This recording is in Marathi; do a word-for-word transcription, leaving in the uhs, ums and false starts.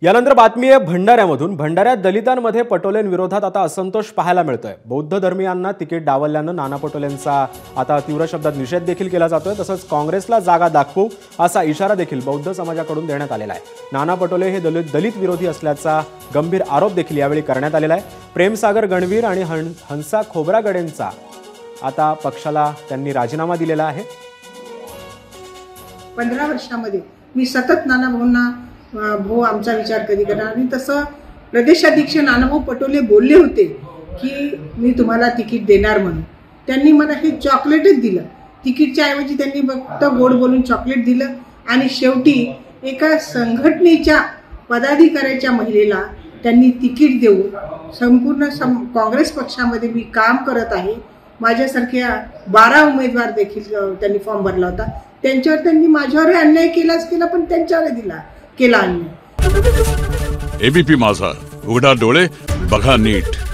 यानंतर बातमी आहे भंडाऱ्यामधून। भंडाऱ्यात दलितांमध्ये पटोलेंविरोधात आता असंतोष पाहायला मिळतोय। बौद्ध धर्मीयांना तिकीट डावलल्यानं नाना पटोलेंचा आता तीव्र शब्दात निषेध देखील केला जातोय। तसंच काँग्रेसला जागा दाखवू असा इशारा देखील बौद्ध समाजाकडून देण्यात आलेला आहे। नाना पटोले हे दलित दलित विरोधी असल्याचा गंभीर आरोप देखील यावेळी करण्यात आलेला आहे। प्रेमसागर गणवीर आणि हंसा खोब्रागडेंचा आता पक्षाला त्यांनी राजीनामा दिलेला आहे। पंधरा वर्षांमध्ये मी सतत नाना भाऊंना भाऊ आमचा विचार कधी करणार, आणि तसं प्रदेशाध्यक्ष नानाभाऊ पटोले बोलले होते की मी तुम्हाला तिकीट देणार म्हणून। त्यांनी मला हे चॉकलेटच दिलं, तिकीटच्या ऐवजी त्यांनी फक्त गोड बोलून चॉकलेट दिलं। आणि शेवटी एका संघटनेच्या पदाधिकाऱ्याच्या महिलेला त्यांनी तिकीट देऊन संपूर्ण काँग्रेस पक्षामध्ये मी काम करत आहे। माझ्यासारख्या बारा उमेदवार देखील त्यांनी फॉर्म भरला होता, त्यांच्यावर त्यांनी माझ्यावर अन्याय केलाच केला, पण त्यांच्यावर दिला केला अन्याय। एबीपी माझा, उघडा डोळे बघा नीट।